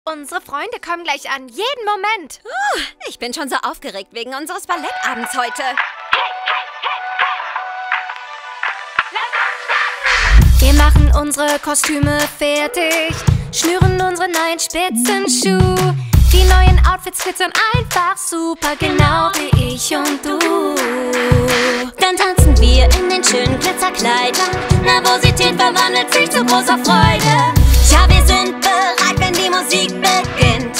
Unsere Freunde kommen gleich an, jeden Moment. Ich bin schon so aufgeregt wegen unseres Ballettabends heute. Wir machen unsere Kostüme fertig, schnüren unsere neuen Spitzenschuhe. Die neuen Outfits glitzern einfach super, genau wie ich und du. Dann tanzen wir in den schönen Glitzerkleidern. Nervosität verwandelt sich zu großer Freude. Ja, wir sind bereit, wenn die Musik beginnt.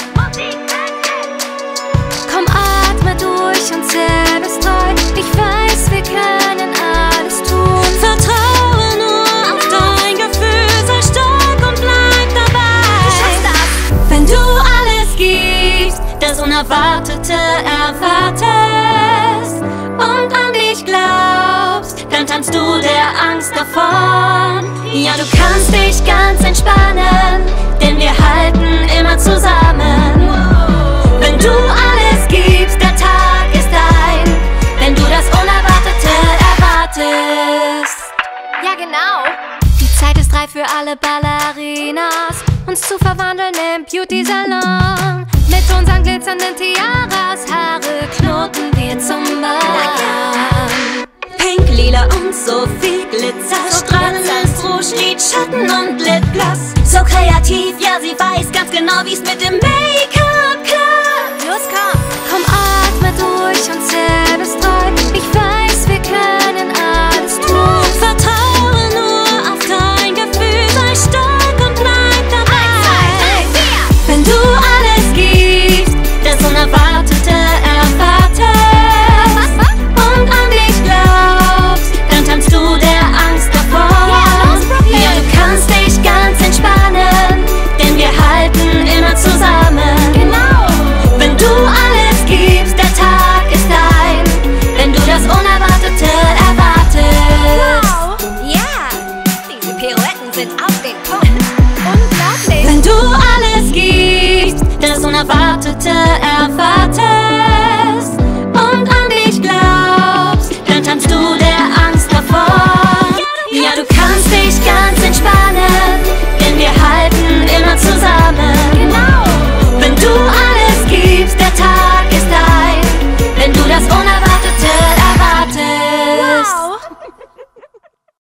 Komm, atme durch und selbst treu. Ich weiß, wir können alles tun. Vertraue nur auf dein Gefühl, sei stark und bleib dabei. Du schaffst das. Wenn du alles gibst, das Unerwartete erwartest und an dich glaubst, dann tanzt du der Angst davon. Ja, du kannst dich ganz entspannen, denn wir halten immer zusammen. Wenn du alles gibst, der Tag ist dein, wenn du das Unerwartete erwartest. Ja, genau. Die Zeit ist reif für alle Ballerinas, uns zu verwandeln im Beauty-Salon. Mit unseren glitzernden Tiaras, Haare knoten wir zum Ball. Pink, lila und so viel Glitzer, strahlendes Rouge, Lidschatten und Lipgloss. So kreativ, ja, sie weiß ganz genau, wie's mit dem Make-up klappt. Los, komm, atme durch und selbst treu. Ich weiß, wir können alles tun. Vertraue nur auf dein Gefühl, sei stark und bleib dabei. 1, 2, 3, 4. Wenn du alles gibst, das Unerwartete erwartest und an dich glaubst, dann tanzt du der Angst davon. Ja, du kannst dich ganz entspannen, denn wir halten immer zusammen. Genau. Wenn du alles gibst, der Tag ist dein, wenn du das Unerwartete erwartest. Wow. Ja, diese Pirouetten sind auf den Punkt. Unglaublich. Wenn du alles gibst, das Unerwartete erwartest